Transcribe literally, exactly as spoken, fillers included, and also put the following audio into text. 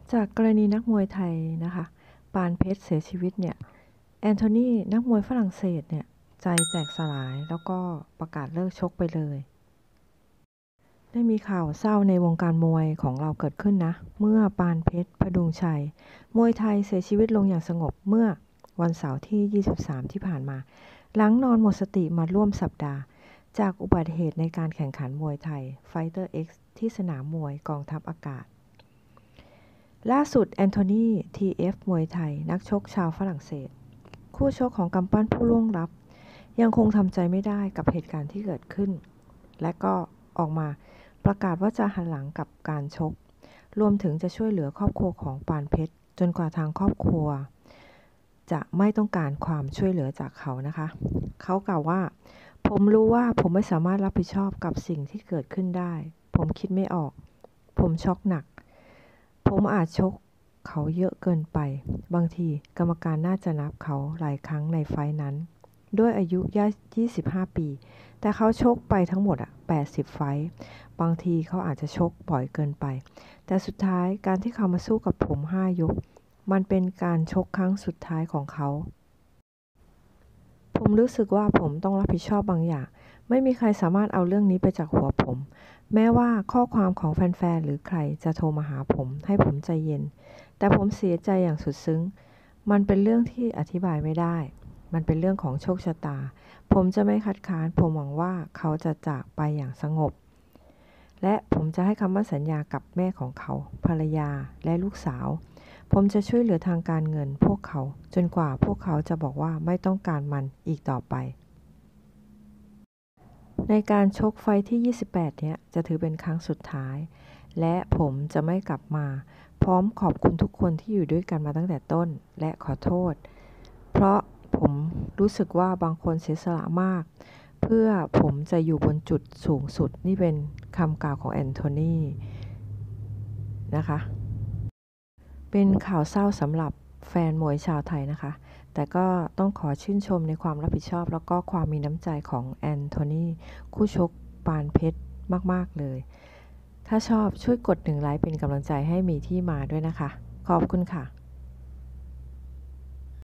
จากกรณีนักมวยไทยนะคะปานเพชรเสียชีวิตเนี่ยแอนโทนีนักมวยฝรั่งเศสเนี่ยใจแตกสลายแล้วก็ประกาศเลิกชกไปเลยได้มีข่าวเศร้าในวงการมวยของเราเกิดขึ้นนะเมื่อปานเพชรพดุงชัยมวยไทยเสียชีวิตลงอย่างสงบเมื่อวันเสาร์ที่ยี่สิบสามที่ผ่านมาหลังนอนหมดสติมาร่วมสัปดาห์จากอุบัติเหตุในการแข่งขันมวยไทย Fighter X ที่สนามมวยกองทัพอากาศล่าสุดแอนโทนี ที เอฟ มวยไทยนักชกชาวฝรั่งเศสคู่ชกของกำปั้นผู้ล่วงลับยังคงทำใจไม่ได้กับเหตุการณ์ที่เกิดขึ้นและก็ออกมาประกาศว่าจะหันหลังกับการชกรวมถึงจะช่วยเหลือครอบครัวของปานเพชรจนกว่าทางครอบครัวจะไม่ต้องการความช่วยเหลือจากเขานะคะเขากล่าวว่าผมรู้ว่าผมไม่สามารถรับผิดชอบกับสิ่งที่เกิดขึ้นได้ผมคิดไม่ออกผมช็อกหนักผมอาจชกเขาเยอะเกินไปบางทีกรรมการน่าจะนับเขาหลายครั้งในไฟท์นั้นด้วยอายุยี่สิบห้าปีแต่เขาชกไปทั้งหมดอ่ะแปดสิบไฟท์บางทีเขาอาจจะชกบ่อยเกินไปแต่สุดท้ายการที่เขามาสู้กับผมห้ายกมันเป็นการชกครั้งสุดท้ายของเขาผมรู้สึกว่าผมต้องรับผิดชอบบางอย่างไม่มีใครสามารถเอาเรื่องนี้ไปจากหัวผมแม้ว่าข้อความของแฟนๆหรือใครจะโทรมาหาผมให้ผมใจเย็นแต่ผมเสียใจอย่างสุดซึ้งมันเป็นเรื่องที่อธิบายไม่ได้มันเป็นเรื่องของโชคชะตาผมจะไม่คัดค้านผมหวังว่าเขาจะจากไปอย่างสงบและผมจะให้คำมั่นสัญญากับแม่ของเขาภรรยาและลูกสาวผมจะช่วยเหลือทางการเงินพวกเขาจนกว่าพวกเขาจะบอกว่าไม่ต้องการมันอีกต่อไปในการชกไฟที่ยี่สิบแปดเนี่ยจะถือเป็นครั้งสุดท้ายและผมจะไม่กลับมาพร้อมขอบคุณทุกคนที่อยู่ด้วยกันมาตั้งแต่ต้นและขอโทษเพราะผมรู้สึกว่าบางคนเสียสละมากเพื่อผมจะอยู่บนจุดสูงสุดนี่เป็นคำกล่าวของแอนโทนีนะคะเป็นข่าวเศร้าสำหรับแฟนมวยชาวไทยนะคะแต่ก็ต้องขอชื่นชมในความรับผิดชอบแล้วก็ความมีน้ำใจของแอนโทนีคู่ชกปานเพชรมากๆเลยถ้าชอบช่วยกดหนึ่งไลค์เป็นกำลังใจให้มีที่มาด้วยนะคะขอบคุณค่ะ